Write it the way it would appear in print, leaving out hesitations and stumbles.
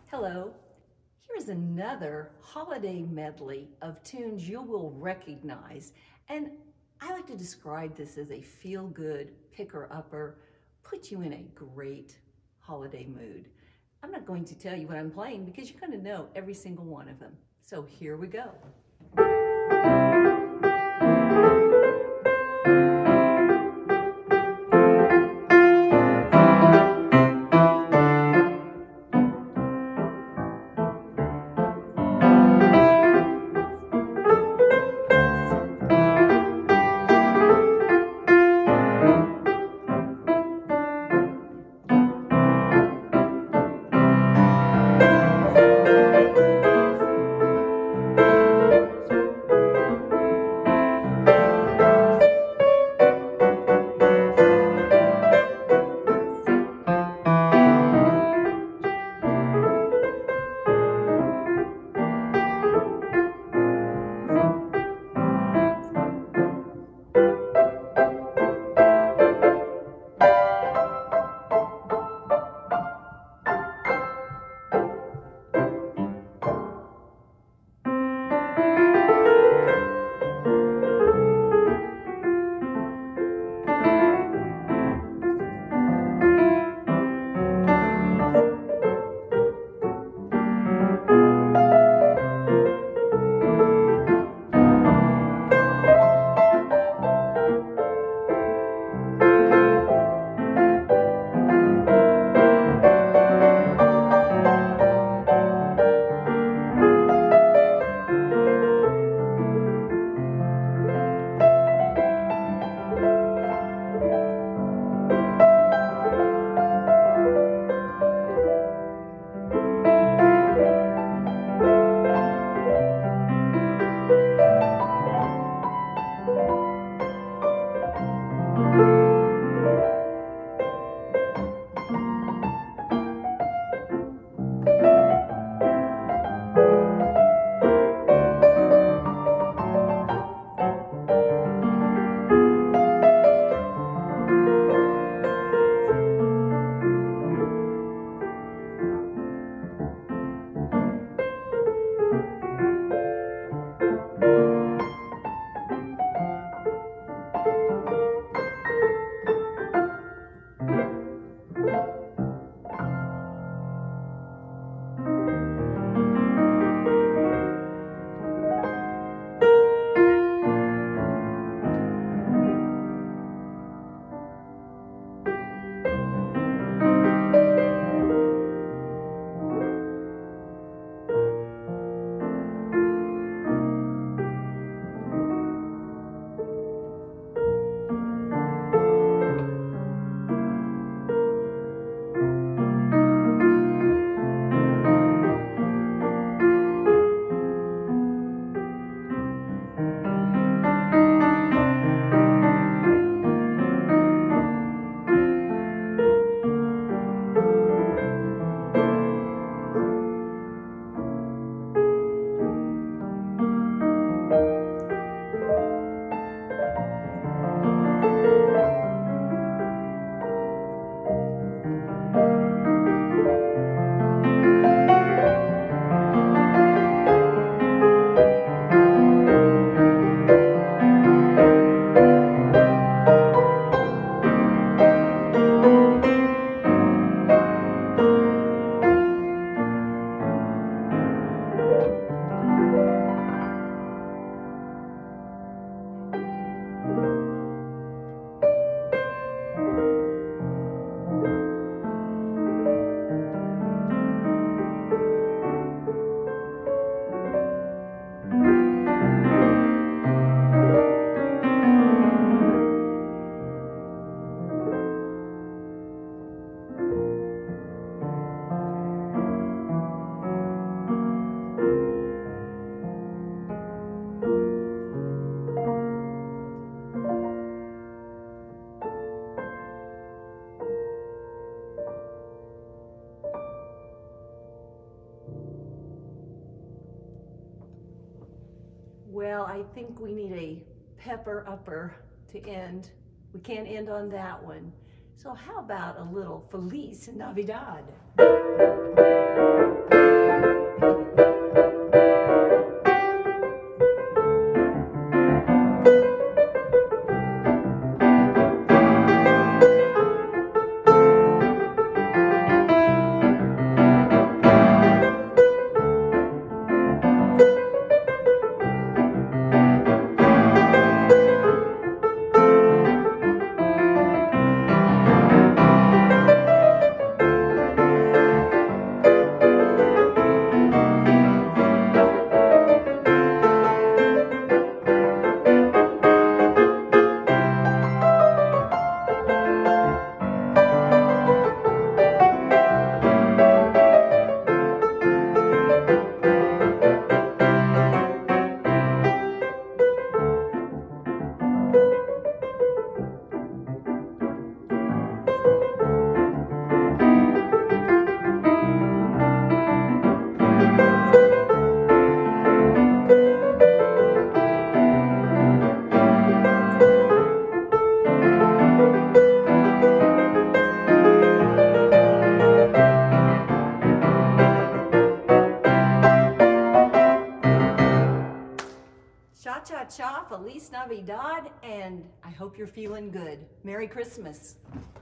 Hello, here's another holiday medley of tunes you will recognize, and I like to describe this as a feel-good picker-upper, put you in a great holiday mood. I'm not going to tell you what I'm playing because you're going to know every single one of them. So here we go. Well, I think we need a pepper upper to end. We can't end on that one. So how about a little Feliz Navidad? Cha, Feliz Navidad, and I hope you're feeling good. Merry Christmas.